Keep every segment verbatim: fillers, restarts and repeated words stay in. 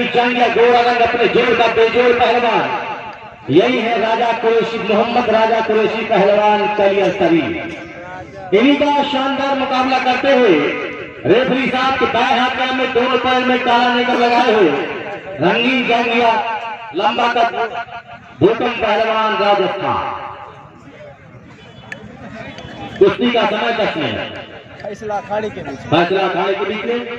की जंग या गोरा रंग अपने जोड़ का बेजोड़ पहलवान, यही है राजा कुरैशी, मोहम्मद राजा कुरैशी पहलवान कलियर तरी। इन्हीं का शानदार मुकाबला करते हुए रेफरी साहब के दाएं हाथ में दोनों पैर में काला निकर लगाए हुए रंगीन जंगिया लंबा कद भूकंप पहलवान राजस्थान। कुश्ती का समय दस मिनट। फैसला अखाड़े के बीच फैसला अखाड़े के बीच में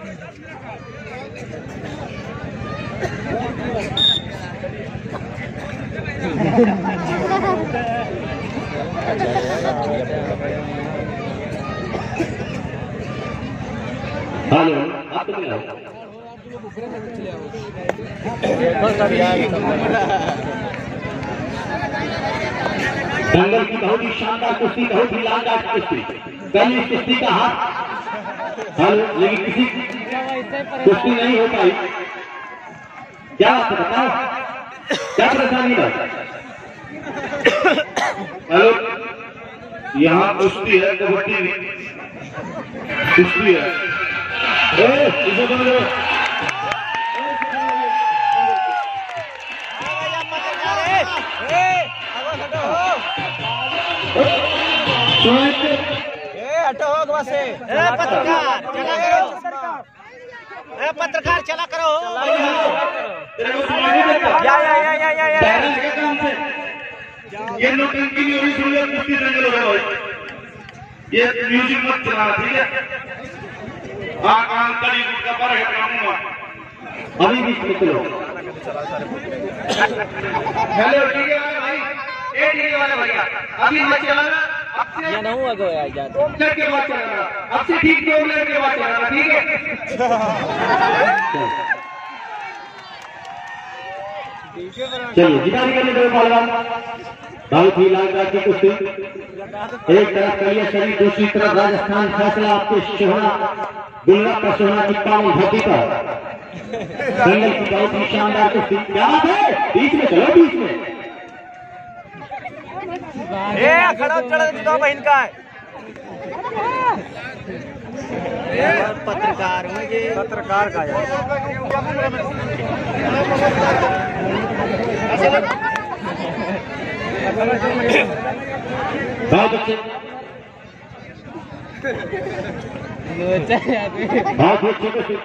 हेलो, आप तो मिला दंगल की बहुत ही शानदार कुश्ती, बहुत ही लाजवाब कुश्ती। पहली कुश्ती का हाथ हेलो, लेकिन किसी कुश्ती नहीं हो पाई। क्या बात है, बताओ क्या परेशानी है? हेलो, यहाँ कुश्ती है, कबड्डी कुश्ती है। ए, इसे समझो। पत्रकार चला करो, पत्रकार चला करो। या या या या या या ये नोटंकी नहीं होनी चाहिए, कुश्ती दंगल हो रहा है। ये म्यूजिक मत चला, ठीक है? हाँ काम करी का पर है कानून अभी बीच में चलो। हेलो, ठीक है भाई, ए ठीक है वाले भैया, अभी मत चलाना। ये ना हुआ गया यार, दो मिनट के बाद चलाना, अब से ठीक दो मिनट के बाद चलाना, ठीक है? चलिए जितानी करने दो पहलवान। बहुत ही लाजवाब की कुश्ती, एक तरफ कलियर शरीफ, दूसरी तरफ राजस्थान। फैसला आपके सोहना दुल्ला का सोहना की पावन धरती पर दंगल की बहुत ही शानदार कुश्ती। क्या बात है, बीच में चलो, बीच में ए खड़ा चढ़ा दो बहन का है। पत्रकार मुझे पत्रकार का यार बहुत अच्छे, बहुत अच्छे।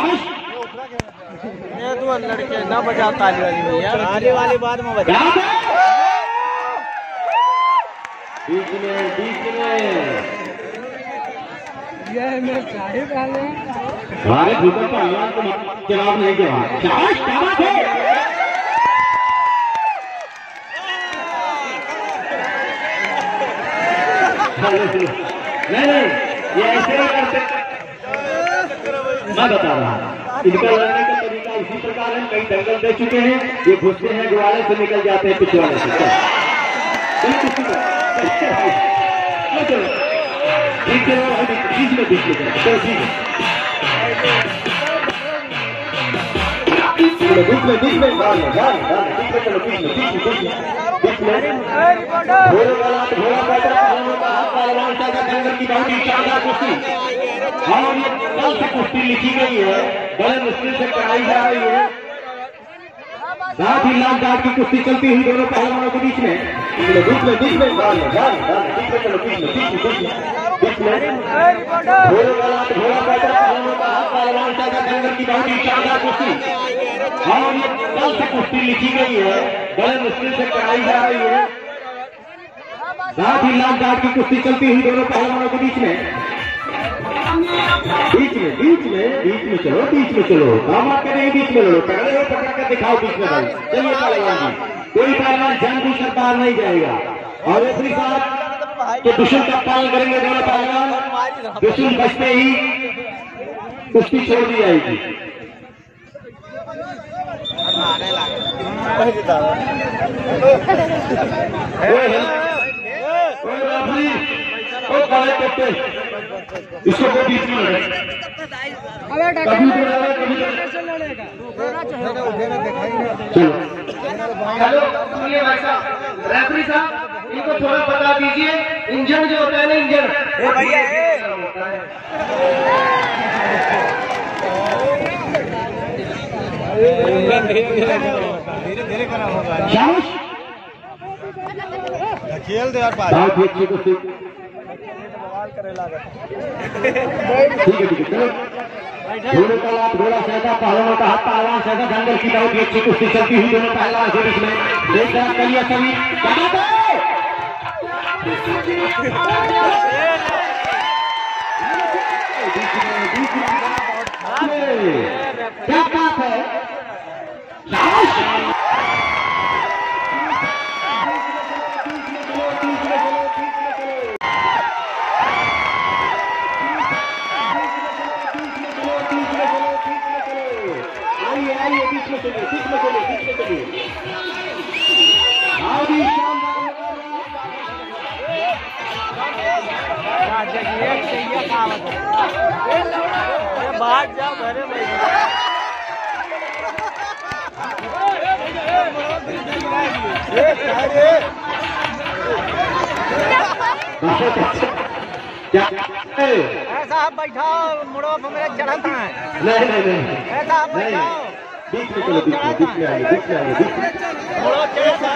ये तो लड़के ना बजा ताली वाली भैया, ताली वाली बाद में बजा। बीच में बीच में ये मैं चाहे डाले हमारे भूकंप पहलवान को जवाब नहीं दिया। शाबाश, क्या बात है। नहीं नहीं, ये ऐसे ही करते, मैं बता रहा हूँ। इनका लड़ने का तरीका इसी प्रकार है। कई दंगल दे चुके हैं, ये घुसते हैं ग्वाले से निकल जाते हैं पिछवाड़े से। चलो ठीक है, बीच में बीच में चलो, ठीक है, बीच में बीच में डाल डाल डाल बीच में, चलो बीच में बीच में बीच में बीच में घोड़े वाला घोड़ा बैठा हाथ पहलवान का दंगल की बहुत ही शानदार कुश्ती। और ये कल से कुश्ती लिखी गई है, बड़े मुश्किल से कराई जा रही है। बहुत ही लाजवाब की कुश्ती चलती हुई दोनों पहलवानों के बीच में। बीच में बीच में डाल डाल डाल बीच में, चलो बीच में बीच में बीच में बीच में घोड़े वाला घोड़ा बैठा हाथ पहलवान का दंगल की बहुत ही शानदार कुश्ती। और ये कल से कुश्ती लिखी गई है, बड़े मुश्किल से कराई जा रही है। बहुत ही लाजवाब की कुश्ती चलती हुई दोनों पहलवानों के बीच में। बीच में बीच में बीच में चलो, बीच में चलो, काम आपके नहीं, बीच में लड़ो, पकड़े हो पकड़ कर दिखाओ बीच में भाई। चलिए पहलवान जी, कोई पहलवान जानबूझकर बाहर नहीं जाएगा। और रेफरी साहब के दुश्मन का पालन करेंगे दोनों पहलवान। दुश्मन बचते ही कुश्ती छोड़ दी जाएगी। इसको को बीच में लड़े, कभी तो लड़े कभी तो लड़ेगा। चलो हेलो, सुनिए भाई साहब, रेफरी साहब इनको थोड़ा बता दीजिए, इंजन जो होता है ना, इंजन धीरे धीरे करना होगा। खेल दे यार पास। बहुत ही अच्छी कुश्ती। करे लागत। ठीक है ठीक है चलो। घोड़े का लात घोड़ा सहता पहलवान का हाथ पहलवान सहता दंगल की बहुत ही अच्छी कुश्ती चलती हुई दोनों पहलवान के बीच में। एक तरफ कलिया सभी क्या बात है। आइए आइए बीच में चलिए बीच में चलिए बीच में चलिए। बाहर जाओ घरे में। ऐसा आप बैठाओ मुड़ो पे मेरा चढ़ा था। नहीं नहीं नहीं ऐसा आप बैठाओ बीच में चलो बीच में बीच में आइए बीच में आइए बीच में मुड़ो चढ़ा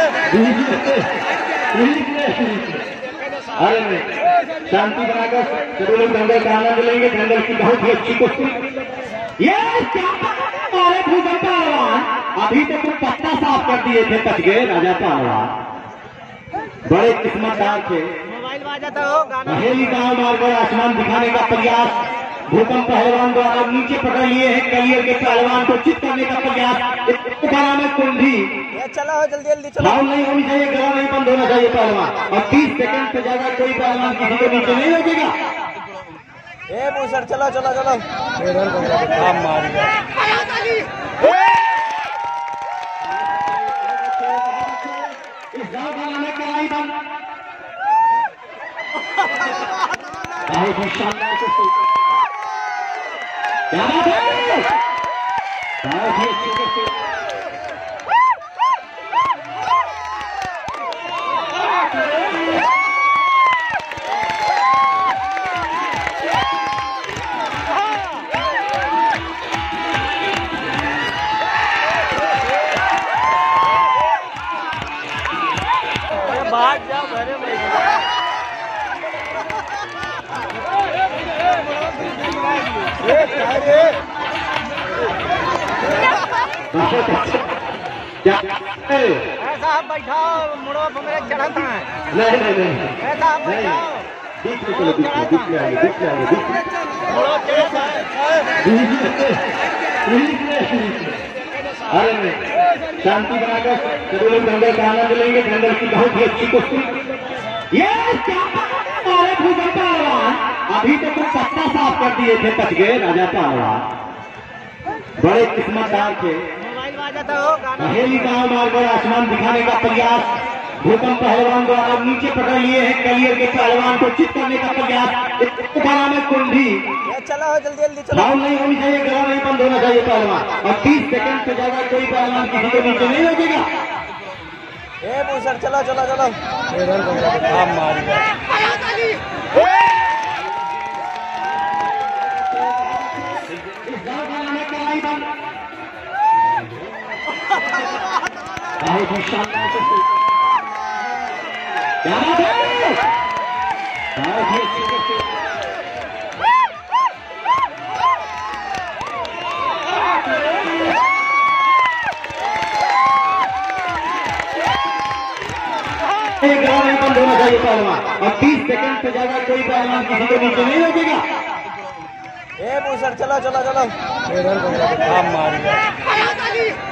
अरे नहीं शांति बनाकर सभी लोग दंगल का आनंद लेंगे। दंगल की बहुत ही अच्छी कुश्ती। ये क्या हमारे भूगल पहलवान अभी तक तो पत्ता साफ कर दिए थे कट गए राजा पहलवान बड़े किस्मतदार थे। मोबाइल बाजाता हो गाना हेली गांव मारकर आसमान दिखाने का प्रयास भूकंप पहलवान द्वारा नीचे पकड़ लिए हैं। कलियर के पहलवान को चित करने का प्रयास में कुंडी चलो जल्दी जल्दी चलो। फाउल नहीं होनी चाहिए गला नहीं बंद होना चाहिए पहलवान और तीस सेकंड से ज्यादा कोई पहलवान किसी को नीचे नहीं लगेगा। ए सर चलो चलो चलो आप मार इस गाँव का नाम है कलाई बंद। बहुत ही शानदार कुश्ती। क्या बात है। बहुत ही अच्छी कुश्ती। बाहर जाओ घरे में। ऐसा आप बैठाओ मुड़ो पे मेरा चढ़ा था। नहीं नहीं नहीं ऐसा आप बैठाओ बीच में चलो बीच में बीच में आइए बीच में आइए बीच में मुड़ो चढ़ा अरे नहीं शांति बनाकर सभी लोग दंगल का आनंद लेंगे। दंगल की बहुत ही अच्छी कुश्ती। ये क्या हमारे भूगल पहलवान अभी तक तो पत्ता साफ कर दिए थे कट गए राजा पहलवान बड़े किस्मतदार थे। मोबाइल बाजाता हो गाना हेली गांव मारकर आसमान दिखाने का प्रयास भूकंप पहलवान द्वारा नीचे पकड़ लिए हैं। कलियर के पहलवान को चित करने का प्रयास में कुंडी चलो जल्दी जल्दी चलो। फाउल नहीं होनी चाहिए गला नहीं बंद होना चाहिए पहलवान और तीस सेकंड से ज्यादा कोई पहलवान किसी को नीचे नहीं लगेगा। ए सर चलो चलो चलो आप मार इस गाँव का नाम है कलाई बंद। बहुत ही शानदार कुश्ती। क्या बात है। बहुत ही अच्छी कुश्ती। गला नहीं बंद होना चाहिए पहलवान और तीस सेकंड से ज्यादा कोई पहलवान किसी को नीचे नहीं लगेगा। ए सर चलो चलो चलो आप मार